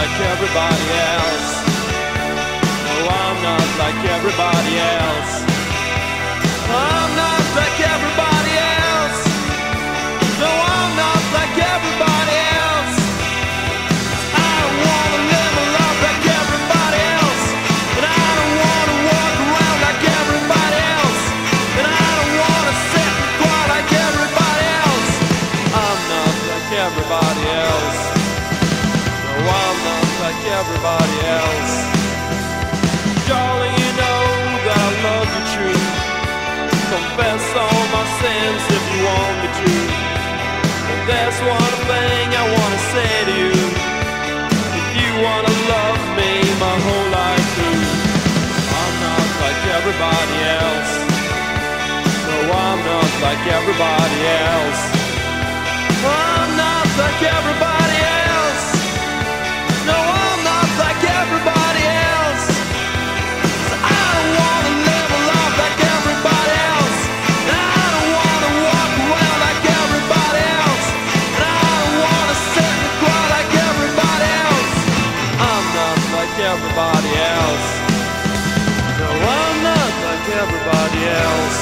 like everybody else. No, I'm not like everybody else. I'm not like everybody else. No, I'm not like everybody else. I don't wanna live a life like everybody else, and I don't wanna walk around like everybody else, and I don't wanna sit and cry like everybody else. I'm not like everybody else. No, I'm not like everybody else. Darling, you know that I love you true. Confess all my sins if you want me to. And there's one thing I wanna say to you. If you wanna love me my whole life through, I'm not like everybody else. No, I'm not like everybody else. I'm not like everybody else. No, I'm not like everybody else. 'Cause I don't wanna live a life like everybody else, and I don't wanna walk around like everybody else, and I don't wanna sit and cry like everybody else. I'm not like everybody else. No, I'm not like everybody else.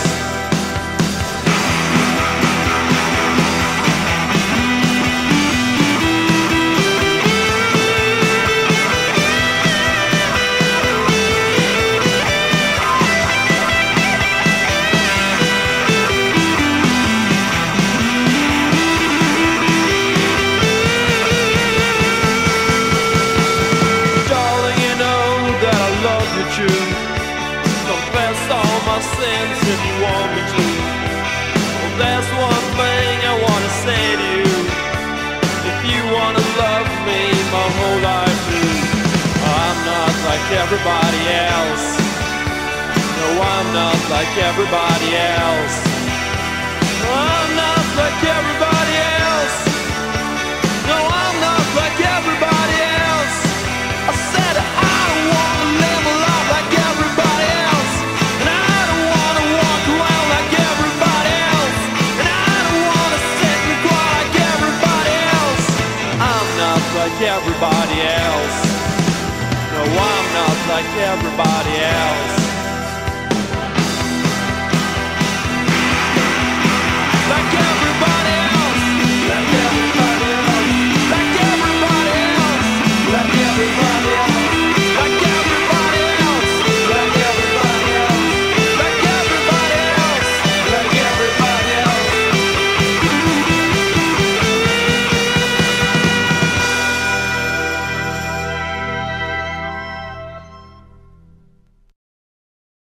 Confess all my sins if you want me to. Well, there's one thing I wanna say to you. If you wanna love me my whole life through, I'm not like everybody else. No, I'm not like everybody else. I'm not like everybody else. No, I'm not like everybody else. I said I don't wanna live a life like everybody else, and I don't wanna walk around like everybody else, and I don't wanna sit and cry like everybody else. I'm not like everybody else. No, I'm not like everybody else.